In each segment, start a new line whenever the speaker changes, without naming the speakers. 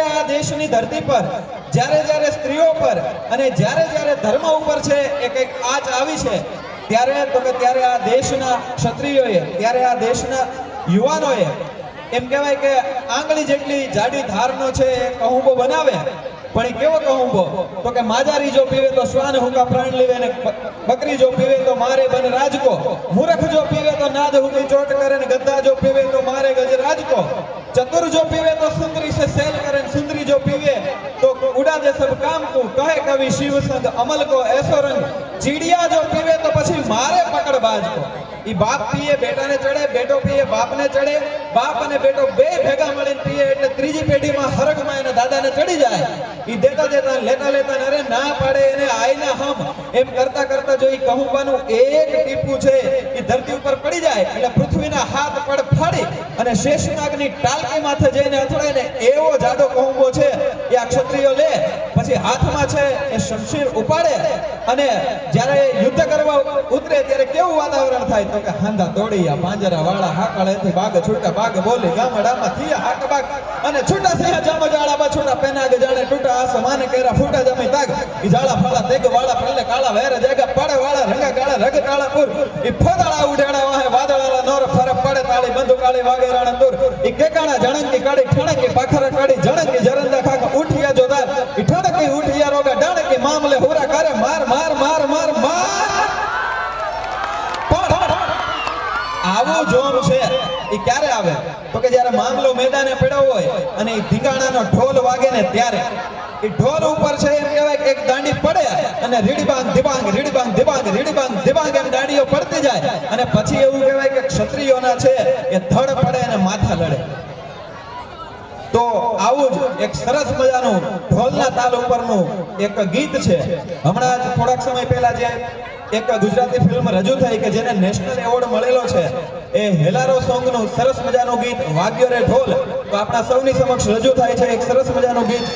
આ દેશની ધરતી પર જ્યારે જ્યારે સ્ત્રીઓ પર અને જ્યારે ધર્મ ઉપર છે એ કંઈક આંચ આવી છે, ત્યારે આ દેશના ક્ષત્રિયોએ, ત્યારે આ દેશના યુવાનોએ એમ કહેવાય કે આંગળી જેટલી જાડી ધારનો છે એ કહુંબો બનાવે. પણ એ કેવો કહુંબો? તો કે માજારી જો પીવે તો શ્વાન હુંકા પ્રાણ લેવે, ને બકરી જો પીવે તો મારે બન રાજકો, મૂર્ખ જો પીવે તો નાદ હુંકી ચોટ કરે, ને ગદ્દા જો પીવે તો મારે ગજ રાજકો, चतुर जो पीवे तो सुंदरी से सेल करे, सुंदरी जो पीवे तो उड़ा दे सब काम को, कहे कवि शिव संग अमल को ऐसो रंग, चीड़िया जो पीवे तो पछी मारे पकड़ बाज को. ई बाप पीए बेटा ने चढ़े, बेटो पीए बाप ने चढ़े, बाप अने बेटो बे भेगा मळीने पीए એટલે ત્રીજી પેઢીમાં હરગમાં એના દાદાને ચડી જાય. ઈ દેતા લેતા અરે ના પાડે એને આઈના હમ એમ કરતા કરતા જો ઈ કહુંબાનું એક ટીપું છે ઈ ધરતી ઉપર પડી જાય એટલે પૃથ્વીના હાથ પડ ફાડી અને શેષનાગની ટાલકી માથે જઈને અથડાય ને એવો જાડો કહુંબો છે એ આ ક્ષત્રિયો લે. પછી હાથમાં છે એ શમશીર ઉપાડે અને જ્યારે યુદ્ધ કરવા ઉતરે ત્યારે કેવું વાતાવરણ થાય? તો કે હાંધા તોડિયા પાંજરા વાળા હાકળેથી બાગ છૂટા બાગ બોલી ગામડામાં થયા હાક બાગ અને છૂટા થયા જામ જાળા છૂટા પેનાગ જાણે ટૂટા આસમાન કેરા ફૂટા જમી તાગ ઈ જાળા ફાળા તેગ વાળા ફળલે કાળા વેર જાગા પાડે વાળા રંગા કાળા રગ કાળા પુર ઈ ફોદાળા ઉડાડા વાહે વાદળાલા નોર ફરક પડે તાળી બંદુ કાળી વાગે રાણા દૂર ઈ કેકાણા જણંકી કાળી ઠણકી પાખરા કાળી જણંકી જરંદા ખાક ઉઠિયા જોદાર ઈ ઠણકી ઉઠિયા રોગા ડાણકી મામલે હોરા કરે માર માર માર માર માર. આવો જોમ છે એ ક્યારે આવે? તો કે જ્યારે મામલો મેદાને પડ્યો હોય અને એ ધીંગાણાનો ઢોલ વાગે ને ત્યારે એ ઢોલ ઉપર છે એમ કહેવાય કે એક દાંડી પડે અને રીડીબાંગ દિબાંગ રીડીબાંગ દિબાંગ રીડીબાંગ દિબાંગ એમ દાંડીઓ પડતી જાય અને પછી એવું કહેવાય કે ક્ષત્રિયોના છે એ ધડ પડે અને માથા લડે. તો આવું જ એક સરસ મજાનું ઢોલના તાલ ઉપરનું એક ગીત છે. હમણાં જ થોડાક સમય પહેલા જે એક ગુજરાતી ફિલ્મ રજૂ થઈ કે જેને નેશનલ એવોર્ડ મળેલો છે એ હેલારો સોંગનું સરસ મજાનું ગીત વાગ્યો રે ઢોલ તો આપણા સૌની સમક્ષ રજૂ થાય છે એક સરસ મજાનું ગીત.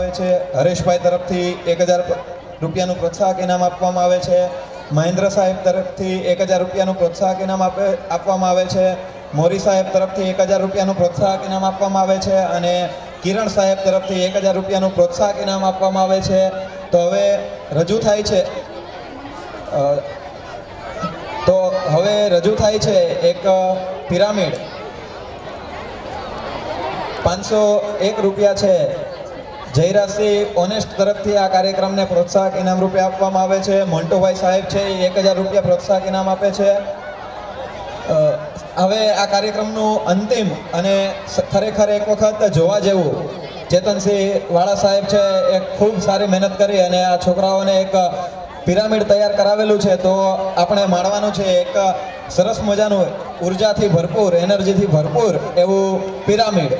આવે છે. હરેશભાઈ તરફથી 1000 રૂપિયાનું પ્રોત્સાહક ઇનામ આપવામાં આવે છે. મહેન્દ્ર સાહેબ તરફથી 1000 રૂપિયાનું પ્રોત્સાહક ઇનામ આપવામાં આવે છે. મોરી સાહેબ તરફથી 1000 રૂપિયાનું પ્રોત્સાહક ઇનામ આપવામાં આવે છે અને કિરણ સાહેબ તરફથી 1000 રૂપિયાનું પ્રોત્સાહક ઇનામ આપવામાં આવે છે. તો હવે રજૂ થાય છે એક પિરામિડ 501 રૂપિયા છે. જયરાજસિંહ ઓનેસ્ટ તરફથી આ કાર્યક્રમને પ્રોત્સાહક ઇનામ રૂપે આપવામાં આવે છે. મોન્ટુભાઈ સાહેબ છે એ 1000 રૂપિયા પ્રોત્સાહક ઇનામ આપે છે. હવે આ કાર્યક્રમનું અંતિમ અને ખરેખર એક વખત જોવા જેવું ચેતનસિંહ વાળા સાહેબ છે એ ખૂબ સારી મહેનત કરી અને આ છોકરાઓને એક પિરામિડ તૈયાર કરાવેલું છે. તો આપણે માણવાનું છે એક સરસ મજાનું ઉર્જાથી ભરપૂર, એનર્જીથી ભરપૂર એવું પિરામિડ.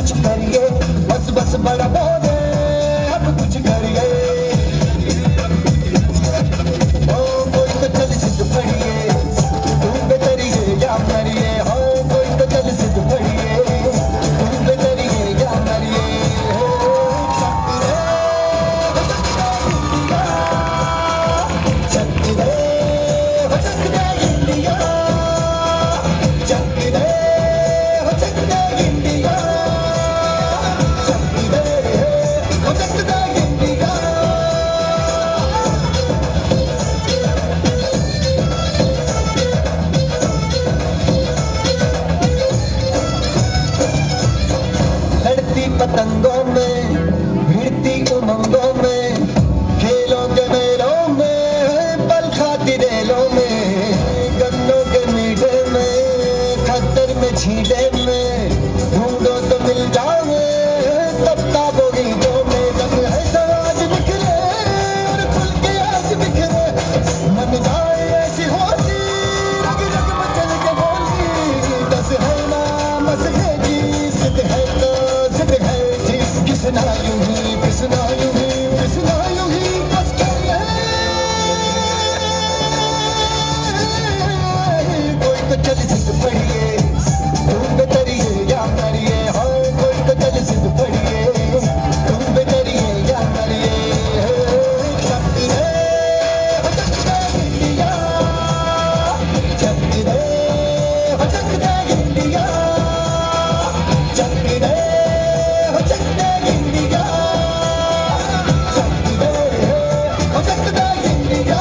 कुछ करिए, बस बस बड़ा बोले अब कुछ करिए। ओ कोई तो चल सिद्ध पड़िए, तुम बेतरिए या मरिए। हो कोई तो चल सिद्ध पड़िए, तुम बेतरिए या मरिए। पतंगों में भिड़ती उमंगों में, खेलों के मेलों में, पल खाती रेलों में, गन्नों के मीठे में, खद्दर में छींटे में, ढूंढो तो मिल जाओगे तब ताबो गीतों में। रंग है समाज बिखरे और खुल के आज बिखरे, मन जाए ऐसी होली रग रग मचल के बोली। दस है ना मसले जी, सिद्ध है तो सिद्ध है जी, किसना यूं ही किसना यूं ही किसना यूं ही बस क्या कोई तो चल सिद्ध पड़िए, तुम बेतरिए या मरिए। हो कोई तो चल सिद्ध पड़िए, तुम बेतरिए या मरिए। शक्ति रे हो सकता इंडिया, शक्ति रे हो सकता इंडिया, शक्ति रे हो सकता इंडिया, शक्ति रे हो सकता इंडिया।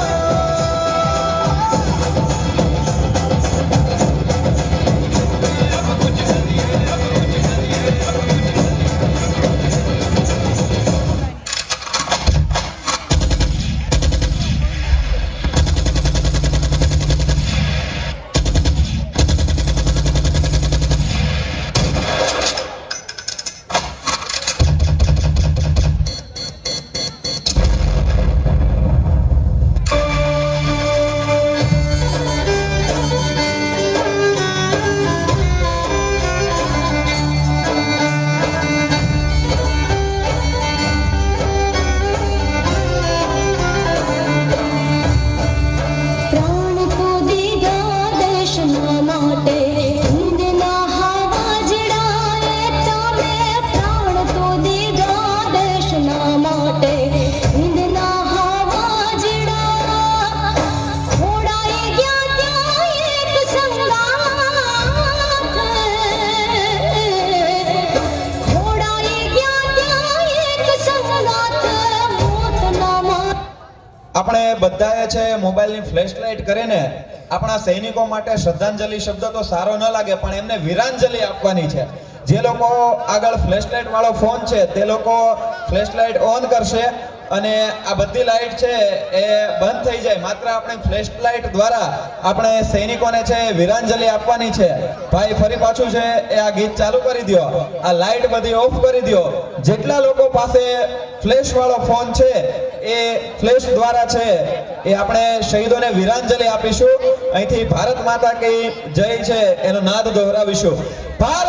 આપણે બધાએ છે મોબાઈલની ફ્લેશ લાઇટ કરીને આપણા સૈનિકો માટે શ્રદ્ધાંજલિ શબ્દ તો સારો ન લાગે, પણ એમને વીરાંજલિ આપવાની છે। જે લોકો આગળ ફ્લેશ લાઇટ વાળો ફોન છે તે લોકો ફ્લેશ લાઇટ ઓન કરશે અને આ બધી લાઇટ છે એ બંધ થઈ જાય। માત્ર આપણે ફ્લેશ લાઇટ દ્વારા આપણે સૈનિકોને છે વીરાંજલિ આપવાની છે। ભાઈ ફરી પાછું છે એ આ ગીત ચાલુ કરી દો, આ લાઇટ બધી ઓફ કરી દો। જેટલા લોકો પાસે ફ્લેશ વાળો ફોન છે એ ફ્લેશ દ્વારા છે એ આપણે શહીદોને વીરાંજલિ આપીશું। અહીંથી ભારત માતા કી જય છે એનો નાદ દોહરાવીશું। ભારત